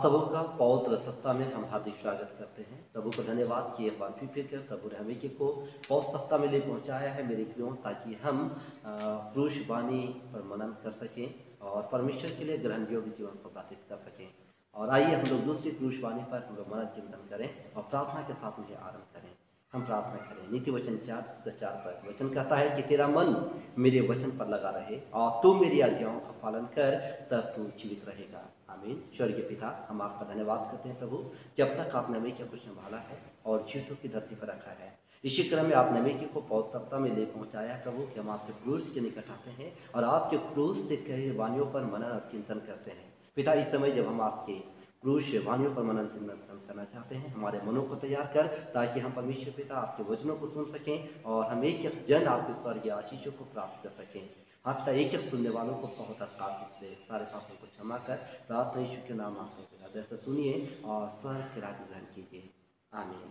सबों का पवित्र सप्ताह में हम हार्दिक स्वागत करते हैं। प्रभु को धन्यवाद कि एक बार फिर प्रभु ने हमें को पवित्र सप्ताह में ले पहुंचाया है मेरे प्रियो, ताकि हम पुरुष वाणी पर मनन कर सकें और परमेश्वर के लिए ग्रहण योग्य जीवन को व्यतीत कर सकें। और आइए हम लोग दूसरी पुरुष वाणी पर हम लोग मनन चिंतन करें और प्रार्थना के साथ मुझे आरंभ करें। हम प्रार्थना करें। नीति वचन 4 पर वचन कहता है कि तेरा मन मेरे वचन पर लगा रहे और तू मेरी आज्ञाओं का पालन कर, तब तू जीवित रहेगा। आमीन। स्वर्गीय पिता, हम आपका धन्यवाद करते हैं प्रभु कि अब तक आपने हमें क्या कुछ संभाला है और जीवितों की धरती पर रखा है। इसी क्रम में आपने हमें को पौत्रता में ले पहुंचाया है प्रभु कि हम आपके क्रूस के निकट आते हैं और आपके क्रूस से कई वाणियों पर मनन और चिंतन करते हैं। पिता, इस समय जब हम आपके क्रूस वाणियों पर मनन चिंतन करना चाहते हैं, हमारे मनों को तैयार कर, ताकि हम परमेश्वर पिता आपके वचनों को सुन सकें और हम एक जन आपके स्वर्गीय आशीषों को प्राप्त कर सकें। हाँ पिता, एक सुनने वालों को बहुत आशीष दे, सारे पापों को क्षमा कर, प्रार्थना यीशु के नाम आपने पिता जैसे सुनिए और स्वर्ग के राज्य ग्रहण कीजिए। आमीन।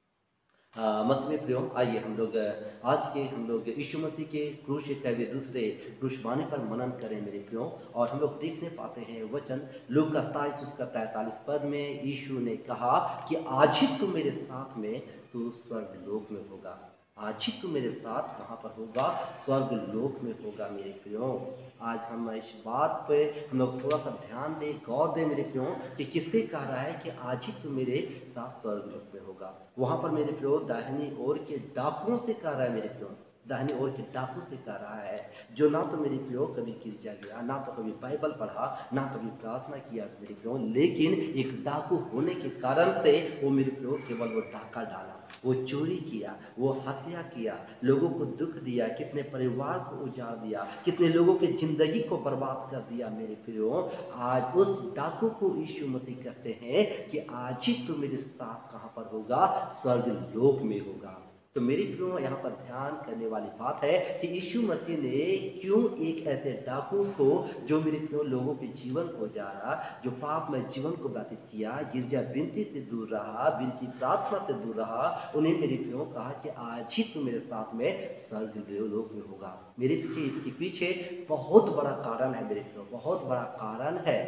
मसीह में प्रियो, आइए हम लोग आज के यीशु मसीह के क्रूस के दूसरे क्रूसवाणी पर मनन करें मेरे प्रियो। और हम लोग देखने पाते हैं वचन लूका 27 उसका 43 पद में यीशु ने कहा कि आज ही तू मेरे साथ में तू स्वर्ग लोक में होगा। आज ही तू मेरे साथ कहाँ पर होगा? स्वर्ग लोक में होगा मेरे प्रियो। आज हम इस बात पे हम लोग थोड़ा सा ध्यान दें, गौर दें मेरे प्रियो कि किससे कह रहा है कि आज ही तू मेरे साथ स्वर्ग लोक में होगा। वहां पर मेरे प्रियो दाहिनी ओर के डाकुओं से कह रहा है मेरे प्रियो, दाहिनी ओर के डाकू से कह रहा है, जो ना तो मेरे प्रियो कभी गिरजा गया, ना तो कभी बाइबल पढ़ा, ना कभी प्रार्थना किया मेरे प्रियो, लेकिन एक डाकू होने के कारण से वो मेरे प्रियो केवल वो डाका डाला, वो चोरी किया, वो हत्या किया, लोगों को दुख दिया, कितने परिवार को उजाड़ दिया, कितने लोगों की जिंदगी को बर्बाद कर दिया मेरे प्रियो। आज उस डाकू को यीशु मसीह कहते हैं कि आज ही तू मेरे साथ कहाँ पर होगा? स्वर्ग लोक में होगा। तो मेरी प्रियो, यहाँ पर ध्यान करने वाली बात है कि यीशु मसीह ने क्यों एक ऐसे डाकू को, जो मेरे प्रियो लोगों के जीवन को जारा, जो पाप में जीवन को व्यतीत किया, गिरजा विनती से दूर रहा, विनती प्रार्थना से दूर रहा, उन्हें मेरे प्रियो कहा कि आज ही तू मेरे साथ में स्वर्ग लोक में होगा। मेरे पीछे इसके पीछे बहुत बड़ा कारण है मेरे प्रियो, बहुत बड़ा कारण है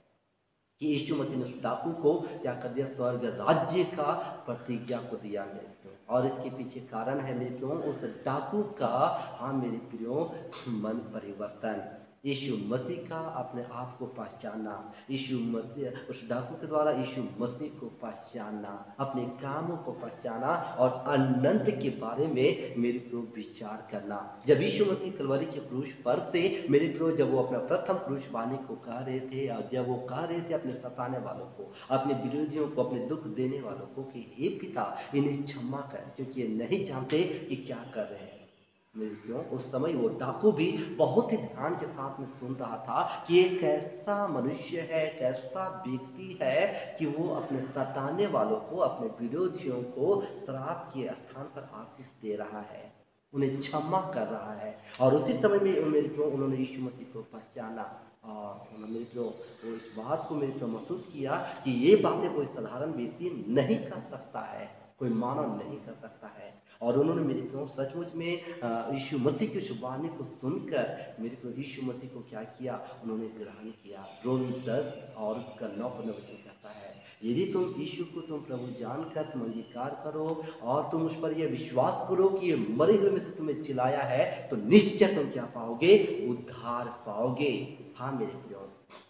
कि यीशु मसीह ने उस डाकू को क्या कर दिया? स्वर्ग राज्य का प्रतिज्ञा को दिया मेरे प्रियो। और इसके पीछे कारण है मेरे प्रियो उस डाकू का, हाँ मेरे प्रियो, मन परिवर्तन। यीशु मसीह का अपने आप को पहचानना, यीशु मसीह उस डाकू के द्वारा यीशु मसीह को पहचानना, अपने कामों को पहचाना और अनंत के बारे में मेरे प्रियो विचार करना। जब यीशु मसीह कलवरी के क्रूस पर से मेरे प्रियो, जब वो अपना प्रथम क्रूस वाणी को कह रहे थे और जब वो कह रहे थे अपने सताने वालों को, अपने विरोधियों को, अपने दुख देने वालों को कि हे पिता इन्हें क्षमा कर, क्योंकि ये नहीं जानते कि क्या कर रहे हैं। मेरे प्रियो, उस समय वो डाकू भी बहुत ही ध्यान के साथ में सुन रहा था कि ये कैसा मनुष्य है, कैसा व्यक्ति है कि वो अपने सताने वालों को, अपने विरोधियों को श्राप के स्थान पर आशीष दे रहा है, उन्हें क्षमा कर रहा है। और उसी समय में मेरे प्रियो उन्होंने यीशु मसीह को पहचाना और उन्होंने मेरे प्रियो वो इस बात को मेरे प्रियो महसूस किया कि ये बातें कोई साधारण व्यक्ति नहीं कर सकता है, कोई मानव नहीं कर सकता है। और उन्होंने मेरे प्रियो सचमुच में यीशु मसीह की उस वाणी को सुनकर मेरे प्रियो यीशु मसीह को क्या किया? उन्होंने ग्रहण किया। रोमी 10 और उसका 9 वचन कहता है, यदि तुम यीशु को तुम प्रभु जानकर तुम अंगीकार करो और तुम उस पर यह विश्वास करो कि ये मरे हुए में से तुम्हें जिलाया है, तो निश्चय तुम क्या पाओगे? उद्धार पाओगे। हाँ मेरे प्रियो,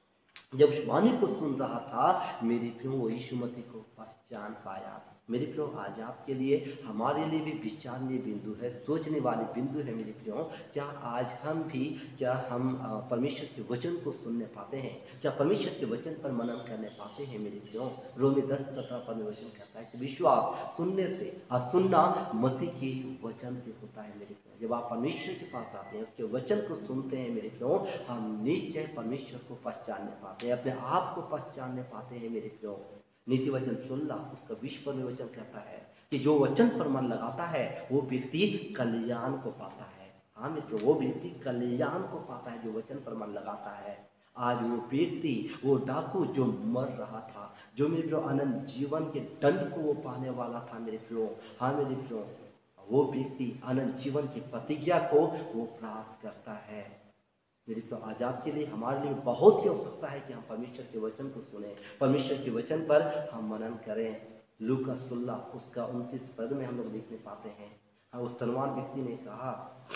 जब उस वाणी को सुन रहा था मेरे प्रियो, वो यीशु मसीह को पहचान पाया। मेरे प्रियो, आज आपके लिए, हमारे लिए भी विचारनीय बिंदु है, सोचने वाले बिंदु है मेरे प्रियो। क्या आज हम भी, क्या हम परमेश्वर के वचन को सुनने पाते हैं? क्या परमेश्वर के वचन पर मनन करने पाते हैं मेरे प्रियो? रोमी 10:17 में वचन कहता है कि विश्वास सुनने से और सुनना मसीह के वचन से होता है मेरे प्रियो। जब आप परमेश्वर के पास आते हैं, उसके वचन को सुनते हैं मेरे प्रियो, हम निश्चय परमेश्वर को पहचानने पाते हैं, अपने आप को पहचानने पाते हैं मेरे प्रियो। नीति वचन 16 उसका 20 में वचन कहता है कि जो वचन पर मन लगाता है वो व्यक्ति कल्याण को पाता है। हाँ मित्रों, वो व्यक्ति कल्याण को पाता है जो वचन पर मन लगाता है। आज वो व्यक्ति, वो डाकू जो मर रहा था, जो मेरे प्रियो अनंत जीवन के दंड को वो पाने वाला था मेरे प्रियो, हाँ मेरे प्रियो, वो व्यक्ति अनंत जीवन की प्रतिज्ञा को वो प्राप्त करता है। मेरे प्रियो आज आपके लिए हमारे लिए बहुत ही आवश्यकता है कि हम परमेश्वर के वचन को सुने, परमेश्वर के वचन पर हम मनन करें। लूका 16 उसका 29 पद में हम लोग देखने पाते हैं, हाँ उस धनवान व्यक्ति ने कहा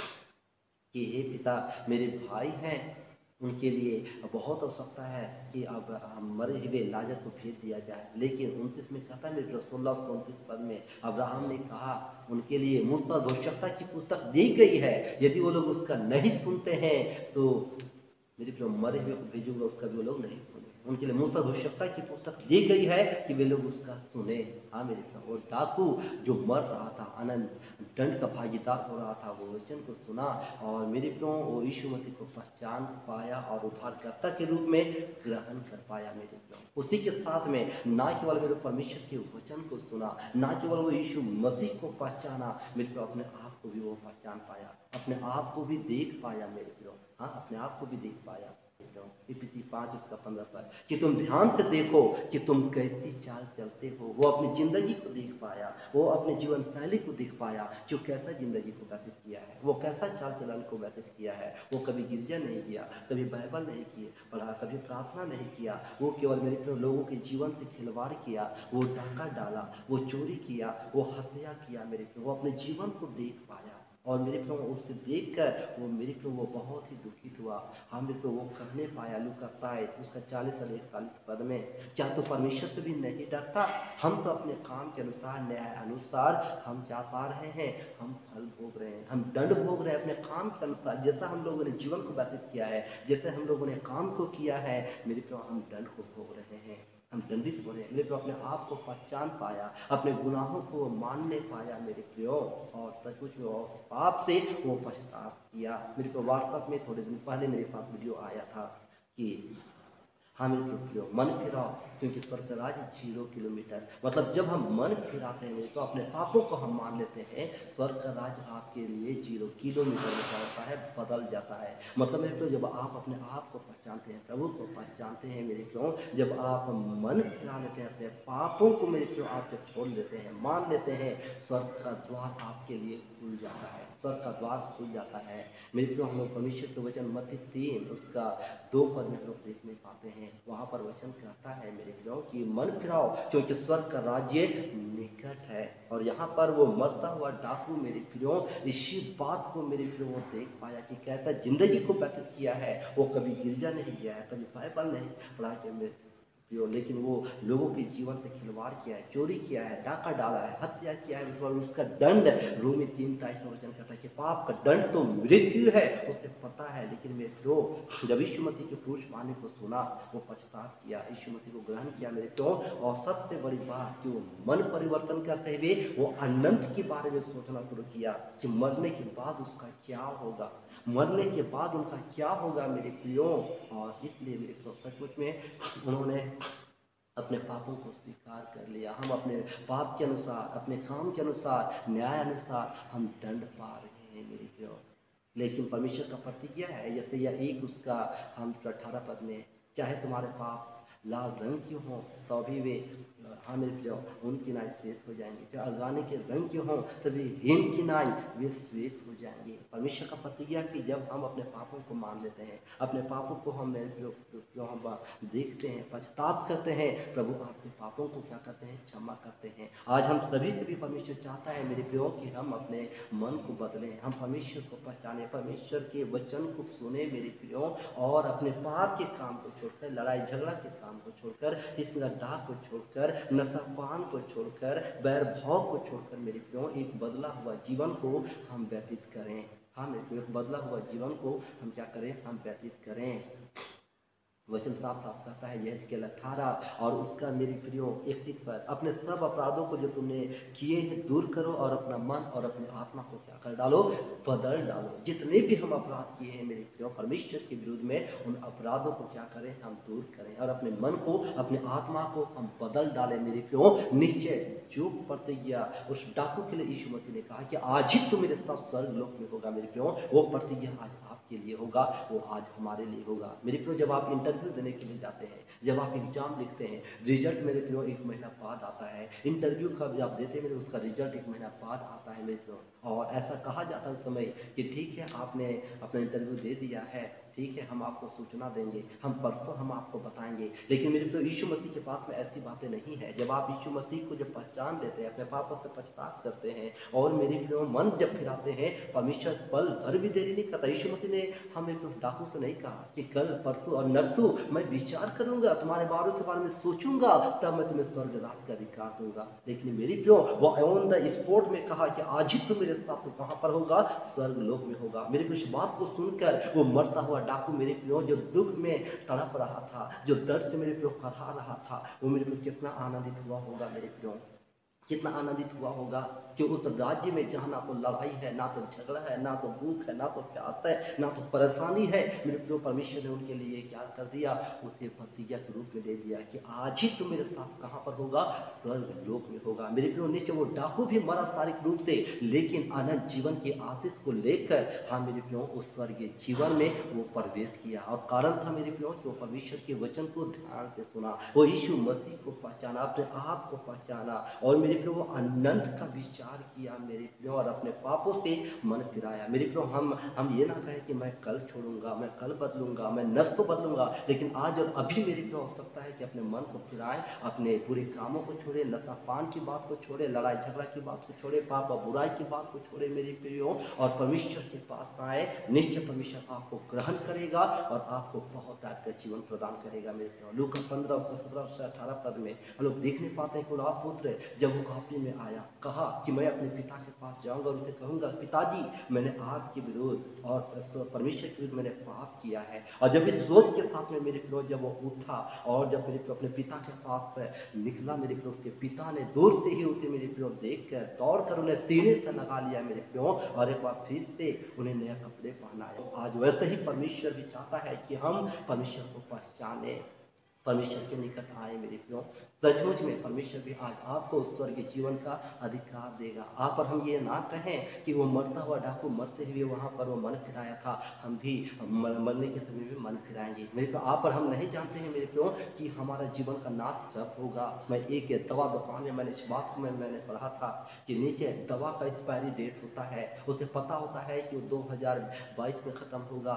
कि हे पिता, मेरे भाई हैं, उनके लिए बहुत आवश्यकता है कि अब हम मरे हुए लाजर को भेज दिया जाए। लेकिन 29 में कहता है, मेरे 16-29 पद में अब्राहम ने कहा उनके लिए मुझ पर भविष्यवक्ता की पुस्तक दी गई है, यदि वो लोग उसका नहीं सुनते हैं तो मेरे जो मरे हुए को भेजूंगा उसका भी वो लोग नहीं सुने। उनके लिए मूसा भविष्यवक्ता की पुस्तक दी गई है कि वे लोग उसका सुने। हाँ मेरे प्रियो, वो डाकू जो मर रहा था, अनंत दंड का भागीदार हो रहा था, वो वचन को सुना और मेरे प्रियो वो यीशु मसीह को पहचान पाया और उद्धारकर्ता के रूप में ग्रहण कर पाया। मेरे प्रियो उसी के साथ में ना केवल मेरे परमेश्वर के वचन को सुना, ना केवल वो यीशु मसीह को पहचाना, मेरे प्रियो अपने आप को भी वो पहचान पाया, अपने आप को भी देख पाया। मेरे प्रियो हाँ अपने आप को भी देख पाया। इफिसी 5 उसका 15 पर कि तुम ध्यान से देखो कि तुम कैसी चाल चलते हो। वो अपनी जिंदगी को देख पाया, वो अपने जीवन शैली को देख पाया, जो कैसा जिंदगी को व्यतीत किया है, वो कैसा चाल चलन को व्यतीत किया है। वो कभी गिरजा नहीं किया, कभी बाइबल नहीं किए पढ़ा, कभी प्रार्थना नहीं किया, वो केवल मेरे लोगों के जीवन से खिलवाड़ किया, वो डाका डाला, वो चोरी किया, वो हत्या किया। मेरे वो अपने जीवन को देख पाया और मेरे को उससे देखकर वो मेरे को वो बहुत ही दुखित हुआ। हाँ मेरे को वो कहने पाया लूका 22 उसका 40 और 41 पद में, क्या तो परमेश्वर से भी नहीं डरता? हम तो अपने काम के अनुसार, न्याय अनुसार हम क्या पा रहे हैं? हम फल भोग रहे हैं, हम दंड भोग रहे हैं अपने काम के अनुसार। जैसा हम लोगों ने जीवन को व्यतीत किया है, जैसे हम लोगों ने काम को किया है, मेरे को हम दंड को भोग रहे हैं, हम दंडित हो रहे हैं। मेरे को अपने आप को पहचान पाया, अपने गुनाहों को मानने पाया मेरे प्रियो, और सचमुच में और पाप से वो पश्चाताप किया। मेरे को व्हाट्सएप में थोड़े दिन पहले मेरे पास वीडियो आया था कि हाँ मेरे प्रियो मन फिराओ क्योंकि स्वर्ग राज्य 0 किलोमीटर, मतलब जब हम मन फिराते हैं तो अपने पापों को हम मान लेते हैं, स्वर्ग का राज्य आपके लिए 0 किलोमीटर में क्या होता है? बदल जाता है। मतलब मेरे प्रियो जब आप अपने आप को पहचानते हैं, प्रभु को पहचानते हैं मेरे प्रियो, जब आप मन फिरा लेते हैं अपने पापों को मेरे प्रियो, आप जब छोड़ लेते हैं, मान लेते हैं, स्वर्ग का द्वार आपके लिए खुल जाता है, स्वर्ग का द्वार खुल जाता है। मेरे प्रियो हम लोग परमेश्वर के वचन मत्ती 3 उसका 2 पद में लोग देखने पाते हैं। वहाँ पर वचन कहता है मेरे प्रियो कि मन फिराओ क्योंकि स्वर्ग का राज्य निकट है। और यहाँ पर वो मरता हुआ डाकू मेरे प्रियो इसी बात को मेरे प्रियो वो देख पाया कि कैसा जिंदगी को व्यतीत किया है। वो कभी गिरजा नहीं गया है, कभी बाइबल नहीं पढ़ा के मेरे प्रियो, लेकिन वो लोगों के जीवन से खिलवाड़ किया है, चोरी किया है, डाका डाला है, हत्या किया है, और उसका दंड रोमी 3:23 में वचन कहता है कि पाप का दंड तो मृत्यु है, उसे पता है। लेकिन मेरे प्रियो जब यीशु मसीह के क्रूस पाने को सुना, वो पछतावा किया, यीशु मसीह को ग्रहण किया मेरे प्रियो, और सबसे बड़ी बात कि वो मन परिवर्तन करते हुए वो अनंत के बारे में सोचना शुरू किया कि मरने के बाद उसका क्या होगा, मरने के बाद उनका क्या होगा मेरे प्रियो। और इसलिए मेरे प्रियो सचमुच में उन्होंने अपने पापों को स्वीकार कर लिया। हम अपने पाप के अनुसार, अपने काम के अनुसार, न्याय अनुसार हम दंड पा रहे हैं मेरे प्रियो। लेकिन परमेश्वर का प्रतिज्ञा है, जैसे यह एक उसका हम 18 पद में, चाहे तुम्हारे पाप लाल रंग के हों तो भी वे हाँ मेरे प्रियो उनकी नाई श्वेत हो जाएंगे, चाहे अगाने के रंग के हों तभी हिम की नाई वे श्वेत हो जाएंगे। परमेश्वर का प्रतिज्ञा कि जब हम अपने पापों को मान लेते हैं, अपने पापों को हम जो हम देखते हैं, पछताप करते हैं, प्रभु आपके पापों को क्या करते हैं? क्षमा करते हैं। आज हम सभी से भी परमेश्वर चाहता है मेरे प्रियो कि हम अपने मन को बदलें, हम परमेश्वर को पहचाने, परमेश्वर के वचन को सुने मेरे प्रियो, और अपने पाप के काम को छोड़कर, लड़ाई झगड़ा के काम को छोड़कर, इस नशा को छोड़कर, नशापान को छोड़कर, बैर भाव को छोड़कर मेरे प्रियो एक बदला हुआ जीवन को हम व्यतीत करें। हाँ मेरे प्रियो एक बदला हुआ जीवन को हम क्या करें? हम व्यतीत करें। वचन साफ साफ कहता है यहेजकेल 18 और उसका मेरे प्रियो 21 पर, अपने सब अपराधों को जो तुमने किए हैं दूर करो और अपना मन और अपने आत्मा को क्या कर डालो? बदल डालो। जितने भी हम अपराध किए हैं मेरे प्रियो परमेश्वर के विरुद्ध में, उन अपराधों को क्या करें? हम दूर करें और अपने मन को, अपने आत्मा को हम बदल डालें मेरे प्रियो। निश्चय जो प्रतिज्ञा उस डाकू के लिए यीशु मसीह ने कहा कि आज ही तुम मेरे साथ स्वर्ग लोक में होगा मेरे प्रियो, वो प्रतिज्ञा आज आपके लिए होगा, वो आज हमारे लिए होगा मेरे प्रियो। जब आप इंटरव्यू देने के लिए जाते हैं, जब आप एग्जाम लिखते हैं, रिजल्ट मेरे प्रियो 1 महीना बाद आता है। इंटरव्यू का जब आप देते हैं मेरे, उसका रिजल्ट 1 महीना बाद आता है मेरे प्रियो। और ऐसा कहा जाता है उस समय कि ठीक है आपने अपना इंटरव्यू दे दिया है, ठीक है, हम आपको सूचना देंगे, हम परसों हम आपको बताएंगे। लेकिन मेरे प्रियो, यीशु मसीह के पास में ऐसी बातें नहीं है। जब आप यीशु मसीह को जब पहचान लेते हैं, अपने पापों से पछतावा करते हैं और मेरे प्रियो मन जब फिराते हैं, परमेश्वर पल भर भी देरी नहीं करता। यीशु मसीह ने हमें डाकू से नहीं कहा कि कल परसों और नरसों मैं विचार करूंगा, तुम्हारे बारों के बारे में सोचूंगा, तब मैं तुम्हें स्वर्ग राज का अधिकार दूंगा। लेकिन मेरी प्रियो, वो ऑन द स्पॉट में कहा कि आज ही तुम मेरे साथ, तो कहां पर होगा? स्वर्ग लोक में होगा। मेरे प्रियो, इस बात को सुनकर वो मरता हुआ डाकू मेरे प्रियो, जो दुख में तड़प रहा था, जो दर्द से मेरे प्रियो करहा रहा था, वो मेरे प्रियो कितना आनंदित हुआ होगा। मेरे प्रियो, कितना आनंदित हुआ होगा कि उस राज्य में जहाँ ना तो लड़ाई है, ना तो झगड़ा है, ना तो भूख है, ना तो प्यास है, ना तो परेशानी है। मेरे प्रियो, परमेश्वर ने उनके लिए क्या कर दिया? उसे प्रतिज्ञा के रूप में दे दिया कि आज ही तुम मेरे साथ कहाँ पर होगा? स्वर्ग लोक में होगा। मेरे प्रियो, निश्चय वो डाकू भी मरा शारीरिक रूप से, लेकिन अनंत जीवन की आशीष को लेकर, हाँ मेरे प्रियो, उस स्वर्गीय जीवन में वो प्रवेश किया। और कारण था मेरे प्रियो कि वो परमेश्वर के वचन को ध्यान से सुना, वो यीशु मसीह को पहचाना, अपने आप को पहचाना, और मेरे प्रियो वो अनंत का विचार किया मेरे प्रियो, और अपने पापों से मन फिराया। मेरे प्रियो, हम ये ना कहें कि मैं कल छोड़ूंगा, मैं कल बदलूंगा, मैं नर्स को बदलूंगा, लेकिन आज और अभी मेरे प्रियो आवश्यकता है कि अपने मन को फिराएं, अपने बुरे कामों को छोड़े, नशा पान की बात को छोड़े, लड़ाई झगड़ा की बात को छोड़े, पाप और बुराई की बात को छोड़े मेरे प्रियो, और परमेश्वर के पास आए। निश्चय परमेश्वर आपको ग्रहण करेगा और आपको बहुत अच्छा जीवन प्रदान करेगा। मेरे प्रियो, लूका 15 उसका 17 से 18 पद में हम लोग देखने पाते हैं कि वो पुत्र जब वो काफी में आया, कहा कि मैं अपने पिता के पास जाऊंगा और उसे कहूंगा, पिताजी मैंने आपके विरोध और परमेश्वर के विरुद्ध मैंने पाप किया है। और जब इस सोच के साथ में मेरे प्रियो जब वो उठा और जब मेरे प्रियो अपने पिता के पास से निकला, मेरे प्रियो उसके पिता ने दूर से ही उसे मेरे प्रियो देख कर दौड़ कर उन्हें सीने से लगा लिया मेरे प्रियो, और एक बार फिर से उन्हें नया कपड़े पहनाए। आज वैसे ही परमेश्वर भी चाहता है कि हम परमेश्वर को पहचाने, परमेश्वर के निकट आए मेरे प्रियो। सचमुच में परमेश्वर भी आज आपको स्वर्गीय जीवन का अधिकार देगा। आप और हम ये ना कहें कि वो मरता हुआ डाकू मरते हुए वहां पर वो मन फिराया था, हम भी मरने के समय में मन फिराएंगे मेरे प्रियो। आप और हम नहीं जानते हैं मेरे प्रियो कि हमारा जीवन का नाश कब होगा। मैं एक दवा दुकान में मैंने इस बात को मैंने पढ़ा था कि नीचे दवा का एक्सपायरी डेट होता है, उसे पता होता है कि वो 2022 में खत्म होगा,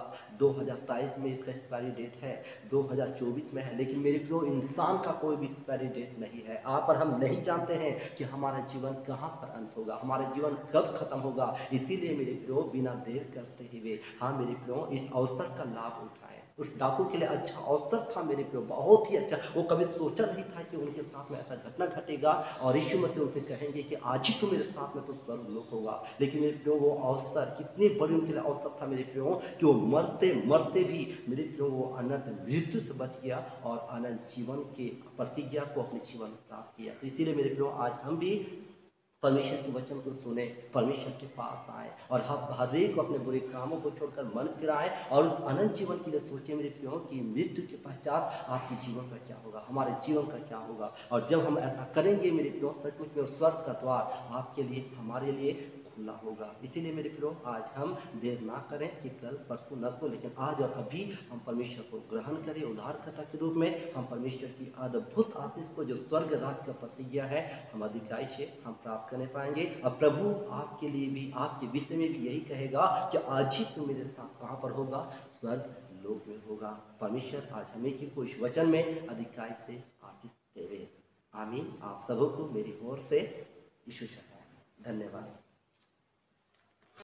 2023 में इसका एक्सपायरी डेट है, 2024 में है, लेकिन मेरे प्रियो इंसान का कोई भी एक्सपायरी डेट नहीं है। आप और हम नहीं जानते हैं कि हमारा जीवन कहाँ पर अंत होगा, हमारा जीवन कब खत्म होगा। इसीलिए मेरे प्रियो बिना देर करते हुए, हाँ मेरे प्रियो, इस अवसर का लाभ उठाएं। उस डाकू के लिए अच्छा अवसर था मेरे प्रियो, बहुत ही अच्छा। वो कभी सोचा नहीं था कि उनके साथ में ऐसा घटना घटेगा और यीशु मसीह उनसे कहेंगे कि आज ही तो मेरे साथ में तो स्वर्ग लोक होगा। लेकिन मेरे प्रियो वो अवसर कितनी बड़ी उनके लिए अवसर था मेरे प्रियो कि वो मरते मरते भी मेरे प्रियो वो अनंत मृत्यु से बच गया और अनंत जीवन के प्रतिज्ञा को अपने जीवन में प्राप्त किया। तो इसीलिए मेरे प्रियो आज हम भी परमेश्वर के वचन को सुने, परमेश्वर के पास आए और हम हर एक को अपने बुरे कामों को छोड़कर मन फिराएं और उस अनंत जीवन के लिए सोचे मेरे प्रियो कि मृत्यु के पश्चात आपके जीवन का क्या होगा, हमारे जीवन का क्या होगा। और जब हम ऐसा करेंगे मेरे प्रियो, सचमुच में स्वर्ग का द्वार आपके लिए, हमारे लिए खुला होगा। इसीलिए मेरे प्रियो आज हम देर ना करें कि कल परसों नरसों, लेकिन आज और अभी हम परमेश्वर को ग्रहण करें उद्धारकर्ता के रूप में। हम परमेश्वर की अद्भुत आशीष को, जो स्वर्ग राज का प्रतिज्ञा है, हम अधिकाई से हम प्राप्त करने पाएंगे। और प्रभु आपके लिए भी, आपके विषय में भी यही कहेगा कि आज ही तुम मेरे साथ कहाँ पर होगा? स्वर्ग लोक में होगा। परमेश्वर आज हमें की को इस वचन में अधिकाई से आशीष देवे। आमीन। आप सबों को मेरी ओर से यीशु शरण। धन्यवाद।